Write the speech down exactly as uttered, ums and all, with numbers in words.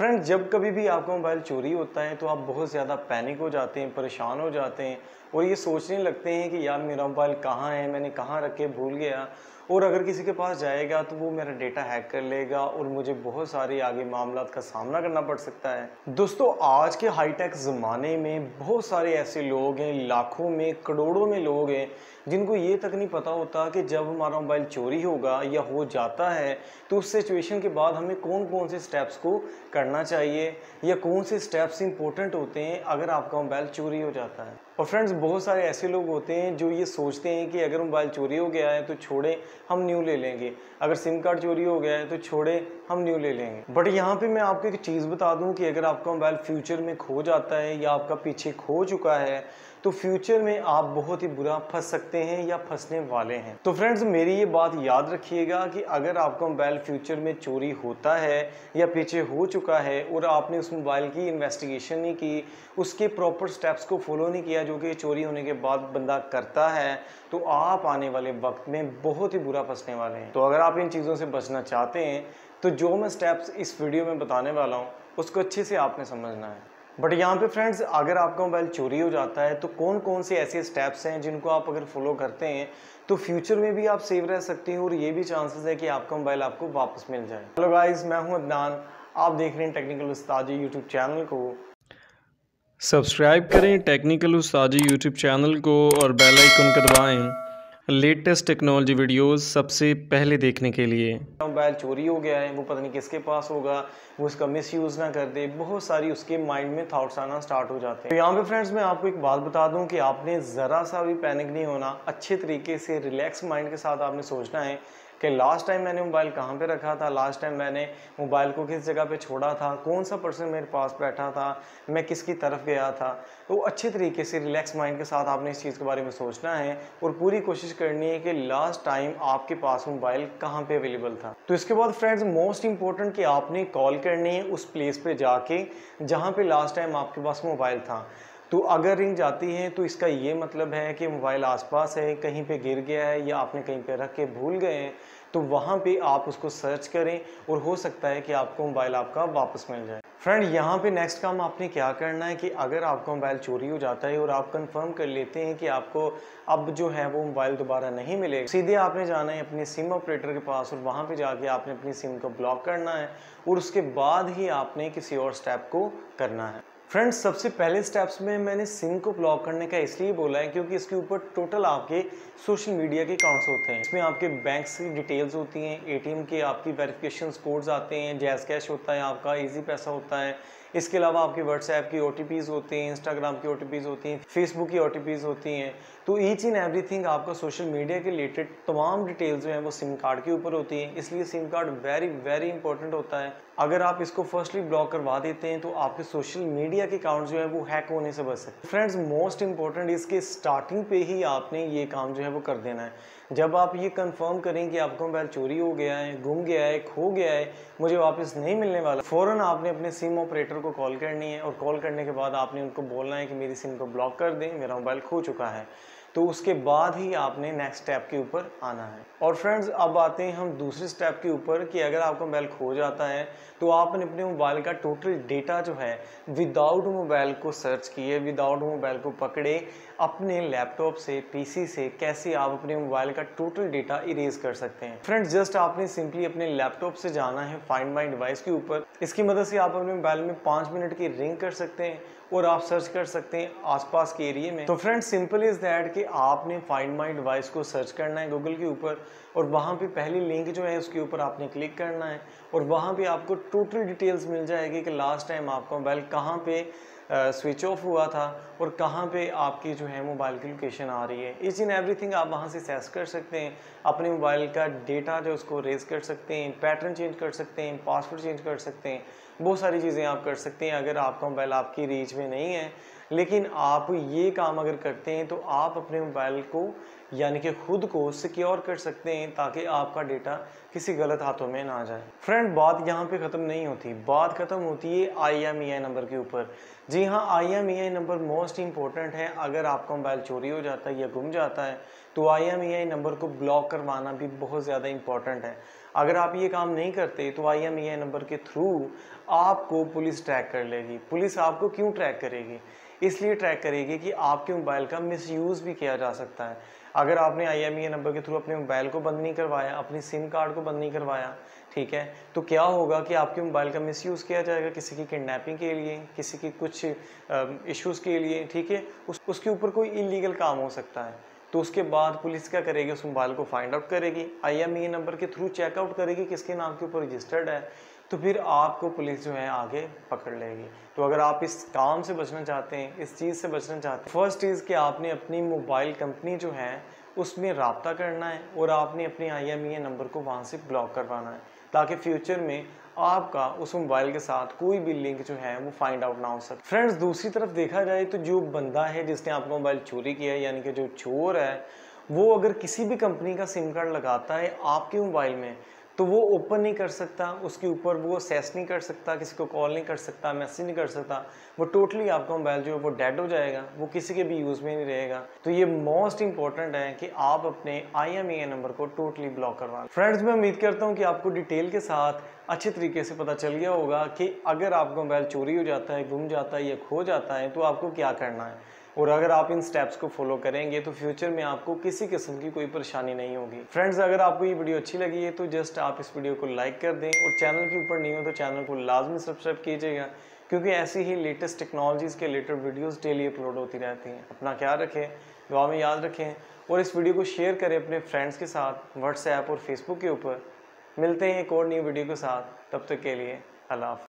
Friends, जब कभी भी आपका मोबाइल चोरी होता है तो आप बहुत ज़्यादा पैनिक हो जाते हैं, परेशान हो जाते हैं और ये सोचने लगते हैं कि यार मेरा मोबाइल कहाँ है, मैंने कहाँ रख के भूल गया। और अगर किसी के पास जाएगा तो वो मेरा डेटा हैक कर लेगा और मुझे बहुत सारे आगे मामलात का सामना करना पड़ सकता है। दोस्तों, आज के हाईटेक ज़माने में बहुत सारे ऐसे लोग हैं, लाखों में करोड़ों में लोग हैं जिनको ये तक नहीं पता होता कि जब हमारा मोबाइल चोरी होगा या हो जाता है तो उस सिचुएशन के बाद हमें कौन कौन से स्टेप्स को करना चाहिए या कौन से स्टेप्स इंपॉर्टेंट होते हैं अगर आपका मोबाइल चोरी हो जाता है। और फ्रेंड्स, बहुत सारे ऐसे लोग होते हैं जो ये सोचते हैं कि अगर मोबाइल चोरी हो गया है तो छोड़े, हम न्यू ले लेंगे, अगर सिम कार्ड चोरी हो गया है तो छोड़े, हम न्यू ले लेंगे। बट यहाँ पे मैं आपको एक चीज़ बता दूं कि अगर आपका मोबाइल फ्यूचर में खो जाता है या आपका पीछे खो चुका है तो फ्यूचर में आप बहुत ही बुरा फंस सकते हैं या फंसने वाले हैं। तो फ्रेंड्स, मेरी ये बात याद रखिएगा कि अगर आपका मोबाइल फ्यूचर में चोरी होता है या पीछे हो चुका है और आपने उस मोबाइल की इन्वेस्टिगेशन नहीं की, उसके प्रॉपर स्टेप्स को फॉलो नहीं किया जो कि चोरी होने के बाद बंदा करता है, तो आप आने वाले वक्त में बहुत ही बुरा फंसने वाले हैं। तो अगर आप इन चीज़ों से बचना चाहते हैं तो जो मैं स्टेप्स इस वीडियो में बताने वाला हूँ उसको अच्छे से आपने समझना है। बट यहाँ पे फ्रेंड्स, अगर आपका मोबाइल चोरी हो जाता है तो कौन कौन से ऐसे स्टेप्स हैं जिनको आप अगर फॉलो करते हैं तो फ्यूचर में भी आप सेव रह सकते हैं और ये भी चांसेस है कि आपका मोबाइल आपको वापस मिल जाए। हेलो गाइस, मैं हूं अदनान, आप देख रहे हैं टेक्निकल उस्ताद यूट्यूब चैनल को। सब्सक्राइब करें टेक्निकल उस्ताद यूट्यूब चैनल को और बेल आइकन को दबाएं लेटेस्ट टेक्नोलॉजी वीडियोस सबसे पहले देखने के लिए। मोबाइल चोरी हो गया है, वो पता नहीं किसके पास होगा, वो इसका मिसयूज़ ना कर दे, बहुत सारी उसके माइंड में थॉट्स आना स्टार्ट हो जाते हैं। तो यहाँ पे फ्रेंड्स, मैं आपको एक बात बता दूं कि आपने ज़रा सा भी पैनिक नहीं होना, अच्छे तरीके से रिलैक्स माइंड के साथ आपने सोचना है कि लास्ट टाइम मैंने मोबाइल कहाँ पे रखा था, लास्ट टाइम मैंने मोबाइल को किस जगह पे छोड़ा था, कौन सा पर्सन मेरे पास बैठा था, मैं किसकी तरफ गया था। तो अच्छे तरीके से रिलैक्स माइंड के साथ आपने इस चीज़ के बारे में सोचना है और पूरी कोशिश करनी है कि लास्ट टाइम आपके पास मोबाइल कहाँ पे अवेलेबल था। तो इसके बाद फ्रेंड्स, मोस्ट इंपॉर्टेंट कि आपने कॉल करनी है उस प्लेस पे जाके जहाँ पे लास्ट टाइम आपके पास मोबाइल था। तो अगर रिंग जाती है तो इसका ये मतलब है कि मोबाइल आसपास है, कहीं पे गिर गया है या आपने कहीं पे रख के भूल गए हैं, तो वहाँ पे आप उसको सर्च करें और हो सकता है कि आपको मोबाइल आपका वापस मिल जाए। फ्रेंड, यहाँ पे नेक्स्ट काम आपने क्या करना है कि अगर आपका मोबाइल चोरी हो जाता है और आप कंफर्म कर लेते हैं कि आपको अब जो है वो मोबाइल दोबारा नहीं मिलेगा, सीधे आपने जाना है अपने सिम ऑपरेटर के पास और वहाँ पे जाके आपने अपनी सिम को ब्लॉक करना है और उसके बाद ही आपने किसी और स्टेप को करना है। फ्रेंड्स, सबसे पहले स्टेप्स में मैंने सिम को ब्लॉक करने का इसलिए बोला है क्योंकि इसके ऊपर टोटल आपके सोशल मीडिया के अकाउंट्स होते हैं। इसमें आपके बैंक की डिटेल्स होती हैं, एटीएम के आपकी वेरिफिकेशन कोड्स आते हैं, जैज़ कैश होता है, आपका इजी पैसा होता है, इसके अलावा आपकी व्हाट्सएप की ओटीपीज होती हैं, इंस्टाग्राम की ओटीपीज होती हैं, फेसबुक की ओटीपीज होती हैं। तो ईच इन एवरीथिंग आपका सोशल मीडिया के रिलेटेड तमाम डिटेल्स जो हैं वो सिम कार्ड के ऊपर होती हैं, इसलिए SIM card very very important होता है। अगर आप इसको फर्स्टली ब्लॉक करवा देते हैं तो आपके सोशल मीडिया के अकाउंट जो है वो हैक होने से बच सकते हैं। फ्रेंड्स, मोस्ट इंपॉर्टेंट इसके स्टार्टिंग पे ही आपने ये काम जो है वो कर देना है। जब आप ये कंफर्म करें कि आपका मोबाइल चोरी हो गया है, गुम गया है, खो गया है, मुझे वापस नहीं मिलने वाला, फ़ौरन आपने अपने सिम ऑपरेटर को कॉल करनी है और कॉल करने के बाद आपने उनको बोलना है कि मेरी सिम को ब्लॉक कर दें, मेरा मोबाइल खो चुका है। तो उसके बाद ही आपने नेक्स्ट स्टेप के ऊपर आना है। और फ्रेंड्स, अब आते हैं हम दूसरे स्टेप के ऊपर कि अगर आपका मोबाइल खो जाता है तो आपने अपने मोबाइल का टोटल डेटा जो है विदाउट मोबाइल को सर्च किए, विदाउट मोबाइल को पकड़े, अपने लैपटॉप से, पीसी से कैसे आप अपने मोबाइल का टोटल डेटा इरेज कर सकते हैं। फ्रेंड्स, जस्ट आपने सिंपली अपने लैपटॉप से जाना है फाइंड माई डिवाइस के ऊपर। इसकी मदद से आप अपने मोबाइल में पाँच मिनट की रिंग कर सकते हैं और आप सर्च कर सकते हैं आसपास के एरिया में। तो फ्रेंड्स, सिंपल इज दैट कि आपने फाइंड माई डिवाइस को सर्च करना है गूगल के ऊपर और वहाँ पे पहली लिंक जो है उसके ऊपर आपने क्लिक करना है और वहाँ पे आपको टोटल डिटेल्स मिल जाएगी कि लास्ट टाइम आपका मोबाइल कहाँ पे स्विच ऑफ हुआ था और कहाँ पे आपकी जो है मोबाइल की लोकेशन आ रही है। ईच इन एवरीथिंग आप वहाँ से सेस कर सकते हैं, अपने मोबाइल का डेटा जो उसको रेज कर सकते हैं, पैटर्न चेंज कर सकते हैं, पासवर्ड चेंज कर सकते हैं, बहुत सारी चीज़ें आप कर सकते हैं। अगर आपका मोबाइल आपकी रीच में नहीं है लेकिन आप ये काम अगर करते हैं तो आप अपने मोबाइल को यानी कि खुद को सिक्योर कर सकते हैं ताकि आपका डेटा किसी गलत हाथों में ना जाए। फ्रेंड, बात यहाँ पे ख़त्म नहीं होती, बात ख़त्म होती है आई एम ई आई नंबर के ऊपर। जी हाँ, I M E I number most important है। अगर आपका मोबाइल चोरी हो जाता है या गुम जाता है तो I M E I number को ब्लॉक करवाना भी बहुत ज़्यादा इंपॉर्टेंट है। अगर आप ये काम नहीं करते तो I M E I number के थ्रू आपको पुलिस ट्रैक कर लेगी। पुलिस आपको क्यों ट्रैक करेगी? इसलिए ट्रैक करेगी कि आपके मोबाइल का मिसयूज़ भी किया जा सकता है। अगर आपने I M E I number के थ्रू अपने मोबाइल को बंद नहीं करवाया, अपनी सिम कार्ड को बंद नहीं करवाया, ठीक है, तो क्या होगा कि आपके मोबाइल का मिसयूज़ किया जाएगा किसी की किडनैपिंग के लिए, किसी की कुछ इश्यूज़ के लिए, ठीक है, उस उसके ऊपर कोई इलीगल काम हो सकता है। तो उसके बाद पुलिस क्या करेगी? उस मोबाइल को फाइंड आउट करेगी, I M E I number के थ्रू चेकआउट करेगी किसके नाम के ऊपर रजिस्टर्ड है, तो फिर आपको पुलिस जो है आगे पकड़ लेगी। तो अगर आप इस काम से बचना चाहते हैं, इस चीज़ से बचना चाहते हैं, फर्स्ट चीज़ कि आपने अपनी मोबाइल कंपनी जो है उसमें राब्ता करना है और आपने अपनी आई एम ई आई नंबर को वहाँ से ब्लॉक करवाना है, ताकि फ्यूचर में आपका उस मोबाइल के साथ कोई भी लिंक जो है वो फाइंड आउट ना हो सके। फ्रेंड्स, दूसरी तरफ देखा जाए तो जो बंदा है जिसने आपका मोबाइल चोरी किया है, यानी कि जो चोर है, वो अगर किसी भी कंपनी का सिम कार्ड लगाता है आपके मोबाइल में, तो वो ओपन नहीं कर सकता, उसके ऊपर वो असेस नहीं कर सकता, किसी को कॉल नहीं कर सकता, मैसेज नहीं कर सकता। वो टोटली आपका मोबाइल जो है वो डेड हो जाएगा, वो किसी के भी यूज़ में नहीं रहेगा। तो ये मोस्ट इंपॉर्टेंट है कि आप अपने I M E I number को टोटली ब्लॉक करवा लें। फ्रेंड्स, मैं उम्मीद करता हूँ कि आपको डिटेल के साथ अच्छे तरीके से पता चल गया होगा कि अगर आपका मोबाइल चोरी हो जाता है, गुम जाता है या खो जाता है तो आपको क्या करना है, और अगर आप इन स्टेप्स को फॉलो करेंगे तो फ्यूचर में आपको किसी किस्म की कोई परेशानी नहीं होगी। फ्रेंड्स, अगर आपको ये वीडियो अच्छी लगी है तो जस्ट आप इस वीडियो को लाइक कर दें, और चैनल के ऊपर नहीं हो तो चैनल को लाजमी सब्सक्राइब कीजिएगा, क्योंकि ऐसी ही लेटेस्ट टेक्नोलॉजीज़ के रिलेटेड वीडियोस डेली अपलोड होती रहती हैं। अपना ख्याल रखें, दुआ में याद रखें, और इस वीडियो को शेयर करें अपने फ्रेंड्स के साथ व्हाट्सएप और फेसबुक के ऊपर। मिलते हैं एक और नई वीडियो के साथ, तब तक के लिए अल्लाह हाफ़िज़।